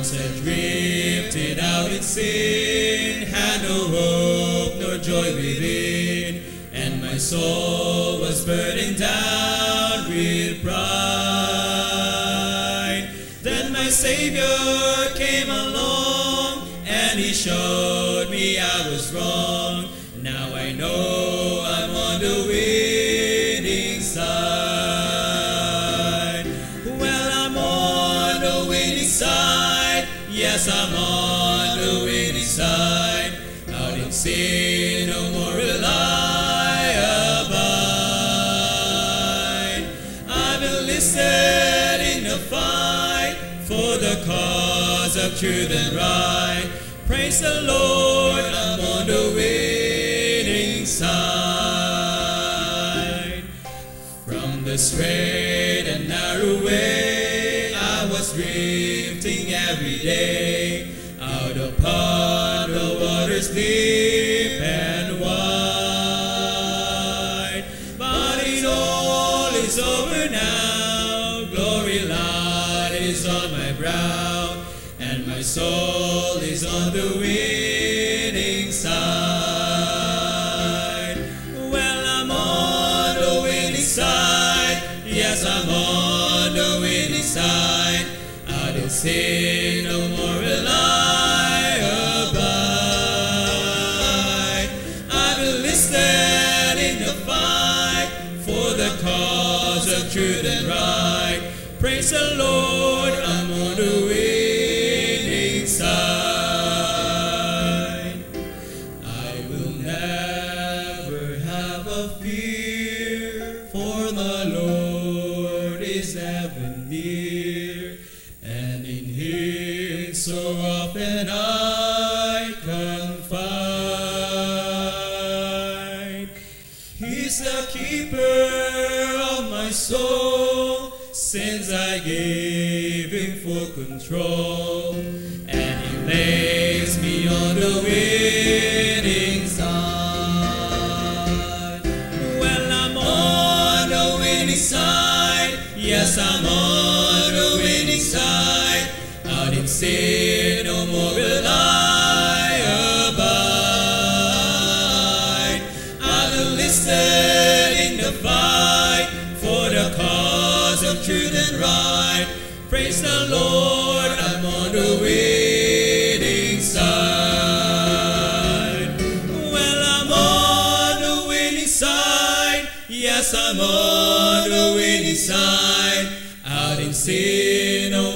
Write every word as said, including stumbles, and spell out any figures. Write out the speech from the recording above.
Once I drifted out in sin, had no hope nor joy within, and my soul was burdened down with pride. Then my Savior came along, and He showed me I was wrong. Now I know I'm on the winning side. Well, I'm on the winning side. Yes, I'm on the winning side. Out in sin, no more will I abide. I've enlisted in the fight for the cause of truth and right. Praise the Lord, I'm on the winning side. From the straight and narrow way I was drifting every day, out upon the waters deep and wide. But it all is over now, glory light is on my brow, and my soul is on the winning side. Well, I'm on the winning side. Yes, I'm on the winning side. Out in sin, no more will I abide. I've enlisted in the fight for the cause of truth and right. Praise the Lord, I'm on the winning side. I will never have a fear, for the Lord is ever near, and in Him so often I confide. He's the keeper of my soul, since I gave Him full control, and He lays me on the winning side. Well, I'm on the winning side. Yes, I'm on the winning side. Out in sin, no more will I abide. I've enlisted in the fight for the cause of truth and right. Praise the Lord, I'm on the winning side. Well, I'm on the winning side. Yes, I'm on the winning side. Out in sin, no